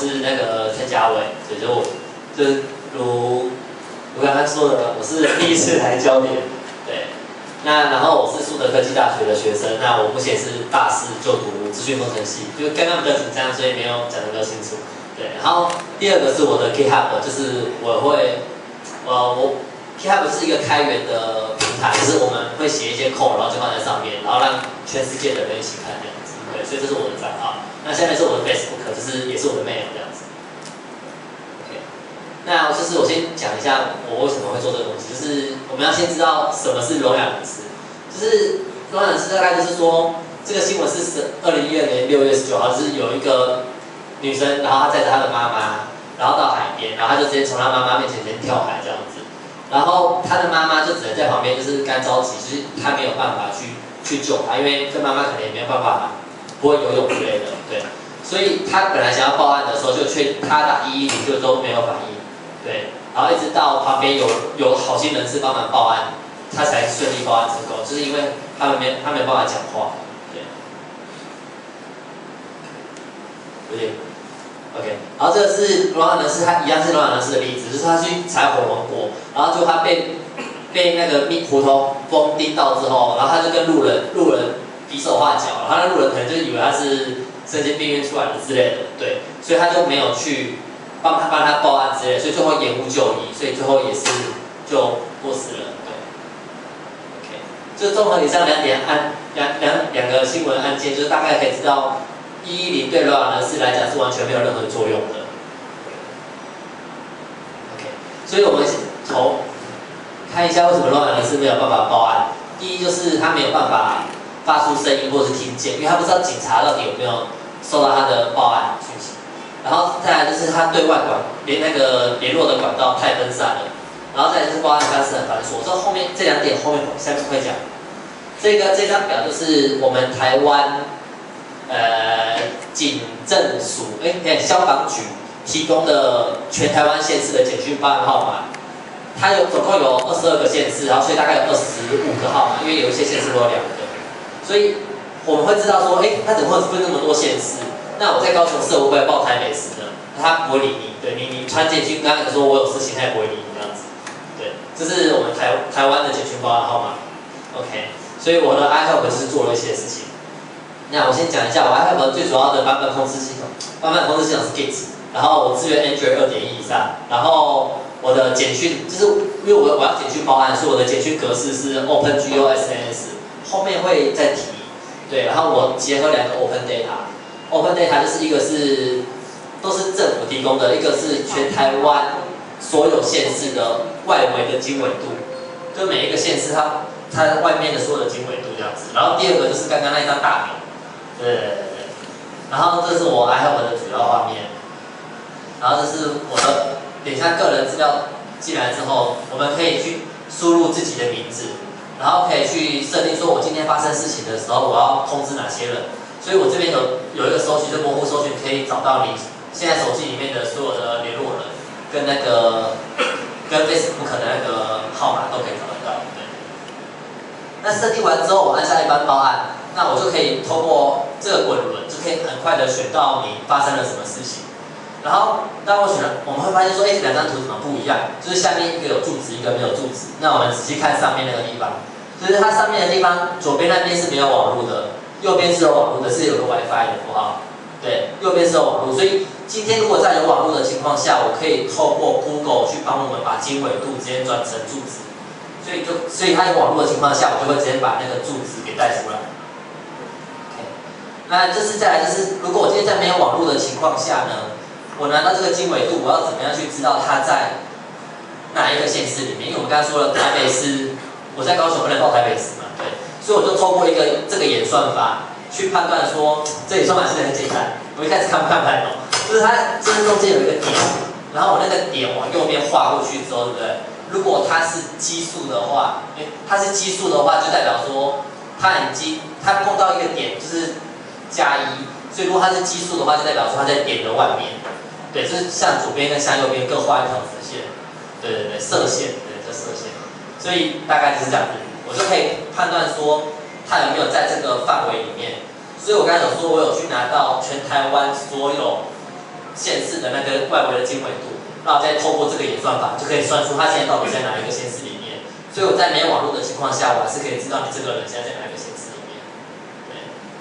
是那个陈家伟，对，就是如刚才说的，我是第一次来教点，对。那然后我是树德科技大学的学生，那我目前是大四就读资讯工程系，就刚刚比较紧张，所以没有讲得比较清楚。对，然后第二个是我的 GitHub， 就是我 GitHub 是一个开源的平台，就是我们会写一些 code， 然后就放在上面，然后让全世界的人一起看这样子。对，所以这是我的账号。那下面是我的 Facebook， 就是也是我的 mail 这样子。OK， 那就是我先讲一下我为什么会做这个东西，就是我们要先知道什么是聋哑人士。就是聋哑人士大概就是说，这个新闻是2012年6月19号，就是有一个女生，然后她载着她的妈妈，然后到海边，然后她就直接从她妈妈面前先跳海这样子。然后他的妈妈就只能在旁边，就是干着急，就是他没有办法去救他，因为这妈妈可能也没有办法，不会游泳之类的，对。所以他本来想要报案的时候，他打110就都没有反应，对。然后一直到旁边有好心人士帮忙报案，他才顺利报案成功，就是因为他没有办法讲话，对。有点。OK， 然后这个是聋哑人士，他一样是聋哑人士的例子，就是他去采火龙果，然后就他被那个虎头蜂叮到之后，然后他就跟路人比手画脚，然后那路人可能就以为他是神经病院出来的之类的，对，所以他就没有去帮他报案之类的，所以最后延误就医，所以最后也是就过世了，对。OK， 就综合以上两个新闻案件，就是大概可以知道。110对聋哑人士来讲是完全没有任何作用的。OK， 所以我们看一下为什么聋哑人士没有办法报案。第一就是他没有办法发出声音或是听见，因为他不知道警察到底有没有收到他的报案讯息。然后再来就是他对外那个联络的管道太分散了。然后再来就是报案方式很繁琐。后面这两点下面会讲。这张表就是我们台湾。警政署消防局提供的全台湾县市的简讯报案号码，它总共有22个县市，然后所以大概有25个号码，因为有一些县市都有2个，所以我们会知道说，它怎么会分那么多县市？那我在高雄市，我不会报台北市呢？他不会理你，对你传简讯，刚才说我有事情，他也不会理你这样子，对，这是我们台湾的简讯报案号码 ，OK， 所以我的 iHelp 就是做了一些事情。那我先讲一下，我 iHelp 最主要的版本控制系统是 Git， 然后我支援 Android 2.1以上，然后我的简讯就是因为我要简讯报案，所以我的简讯格式是 OpenGOSNS， 后面会再提，对，然后我结合2个 Open Data，Open Data 就是一个都是政府提供的，一个是全台湾所有县市的外围的经纬度，就每一个县市它外面的所有的经纬度这样子，然后第二个就是刚刚那张大饼。对，然后这是我 iHelp 的主要画面，然后这是我的，点下个人资料进来之后，我们可以去输入自己的名字，然后可以去设定说我今天发生事情的时候，我要通知哪些人，所以我这边有一个搜寻，就模糊搜寻，可以找到你现在手机里面的所有的联络人，跟Facebook 的那个号码都可以找得到。对，那设定完之后，我按下一般报案。那我就可以透过这个滚轮，就可以很快的选到你发生了什么事情。然后当我选了，我们会发现说，这2张图怎么不一样？就是下面一个有柱子，一个没有柱子。那我们仔细看上面那个地方，就是它上面的地方，左边那边是没有网络的，右边是有网络的，是有个 WiFi 的符号。对，右边是有网络，所以今天如果在有网络的情况下，我可以透过 Google 去帮我们把经纬度直接转成柱子。所以它有网络的情况下，我就会直接把那个柱子给带出来。那再来就是，如果我今天在没有网络的情况下呢，我拿到这个经纬度，我要怎么样去知道它在哪一个县市里面？因为我们刚才说了，台北市，我在高雄不能报台北市嘛，对，所以我就透过这个演算法去判断说，这演算法是很简单，我一开始看不懂，就是它中间有一个点，然后我那个点往右边画过去之后，对不对？如果它是奇数的话，它是奇数的话，就代表说它碰到一个点，就是+1，所以如果它是奇数的话，就代表说它在点的外面。对，就是向左边跟向右边各画一条直线。对，射线，对，叫射线。所以大概就是这样子，我就可以判断说它有没有在这个范围里面。所以我刚才有说，我有去拿到全台湾所有县市的那个外围的经纬度，然后再透过这个演算法，就可以算出他现在到底在哪一个县市里面。所以我在没有网络的情况下，我还是可以知道你这个人现在在哪一个县市里面。对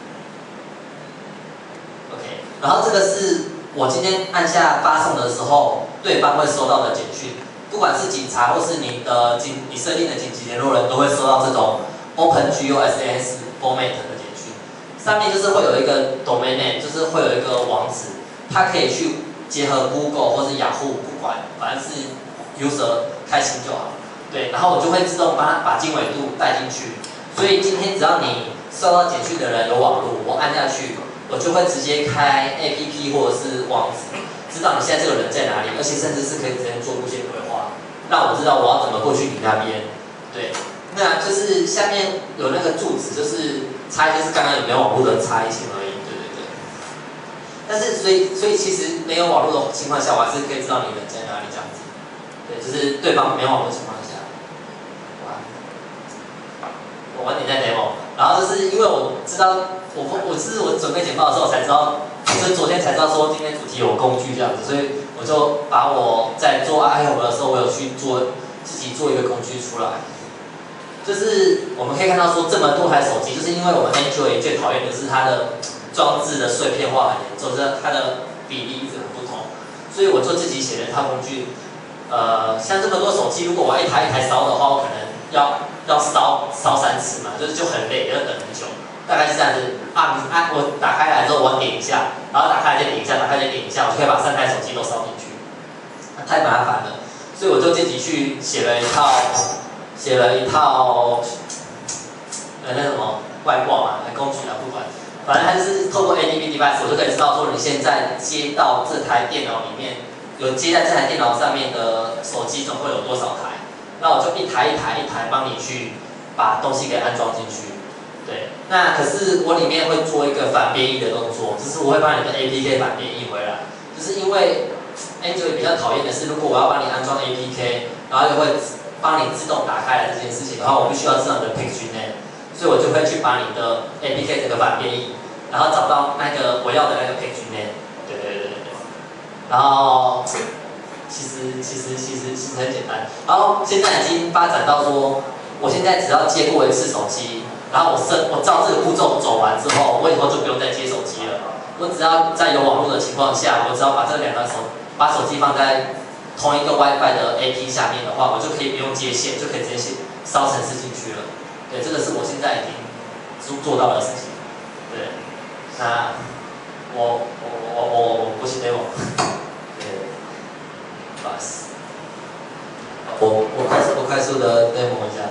，OK， 然后这个是我今天按下发送的时候，对方会收到的简讯，不管是警察或是你设定的紧急联络人，都会收到这种 OpenGUSS format 的简讯。上面就是会有一个 domain name， 就是会有一个网址，它可以去结合 Google 或是雅虎，不管，反正是 user 开心就好。对，然后我就会自动帮他把经纬度带进去。所以今天只要你收到简讯的人有网络，我按下去，我就会直接开 APP 或者是网址，知道你现在这个人在哪里，而且甚至是可以直接做路线规划，让我知道我要怎么过去你那边。对，那就是下面有那个住址，就是差异就是刚刚有没有网络的差异性而已。对对对。但是所以其实没有网络的情况下，我还是可以知道你人在哪里这样子。对，就是对方没有网络的情况下。我晚点再 demo， 然后就是因为我知道，我准备简报的时候才知道，就是昨天才知道说今天主题有工具这样子，所以我就把我在做 IOP 的时候，我有去自己做一个工具出来。就是我们可以看到说这么多台手机，就是因为我们 Android 最讨厌的是它的装置的碎片化很严重，就是它的比例一直很不同，所以我就自己写了一套工具。像这么多手机，如果我一台一台烧的话，我可能要烧3次嘛，就很累，要等很久。大概是这样子我打开来之后，我点一下，然后打开来再点一下，打开再点一下，我就可以把3台手机都烧进去。太麻烦了，所以我就自己去写了一套那什么外挂嘛，工具啊，不管，反正它就是透过 ADB device， 我就可以知道说你现在接到这台电脑里面。有接在这台电脑上面的手机总会有多少台？那我就一台帮你去把东西给安装进去。对，那可是我里面会做一个反编译的动作，就是我会把你的 APK 反编译回来。就是因为 Android 比较讨厌的是，如果我要帮你安装 APK， 然后又会帮你自动打开来这件事情的话，我必须要知道你的 page name， 所以我就会去把你的 APK 这个反编译，然后找到那个我要的那个 page name。然后其实很简单。然后现在已经发展到说，我现在只要接过一次手机，然后我照这个步骤走完之后，我以后就不用再接手机了。我只要在有网络的情况下，我只要把这两个把手机放在同一个 WiFi 的 AP 下面的话，我就可以不用接线，就可以直接烧程式进去了。对，这个是我现在已经做到的事情。对，那我不是 demo。不好意思，我快速的 demo 一下。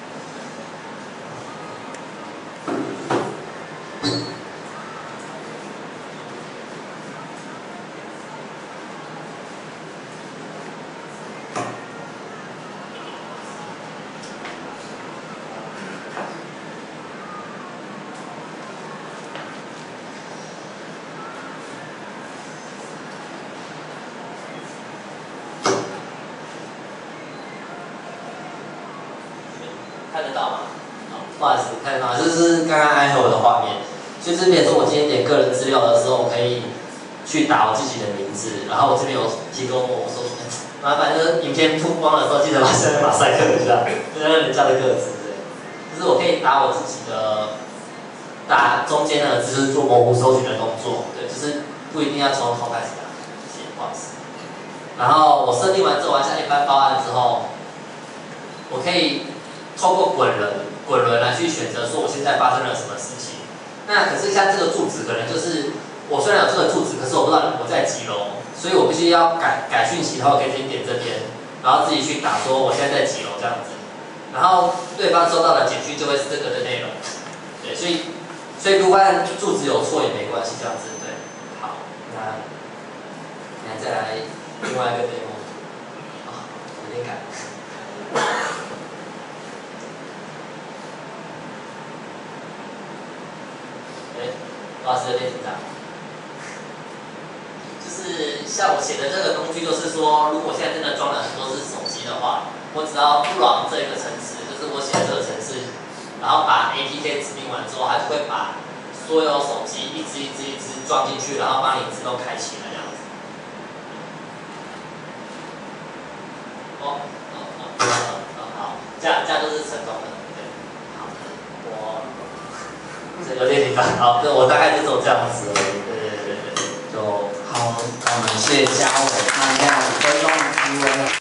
看得到吗？不好意思，看得到，这是刚刚 iHome 的画面。就是比如说我今天点个人资料的时候，我可以去打我自己的名字，然后我这边有提供我说，麻烦就是影片曝光的时候，记得把下面马赛克一下，就是人家的个子，对。就是我可以打我自己的，打中间的只是做模糊搜寻的动作，对，就是不一定要从头开始打，谢谢，不好意思。然后我设定完之后，按下一般报案之后，我可以透过滚轮来去选择说我现在发生了什么事情。那可是像这个住址，可能就是我虽然有这个住址，可是我不知道我在几楼，所以我必须要改讯息的话，我可以先点这边，然后自己去打说我现在在几楼这样子，然后对方收到的简讯就会是这个的内容。对，所以如果按住址有错也没关系，这样子对。好，那再来另外一个 demo， 有点赶。不好意思，有点紧张。就是像我写的这个工具，就是说，如果现在真的装了很多只手机的话，我只要run这个程式，就是我写这个程式，然后把 APK 指定完之后，它就会把所有手机一只装进去，然后帮你自动开启了这样子。 好，这样就是成功的，对，好，我有点紧张，好，我大概就做这样子而已，对，就好，我们谢谢嘉伟，那5分钟的提问。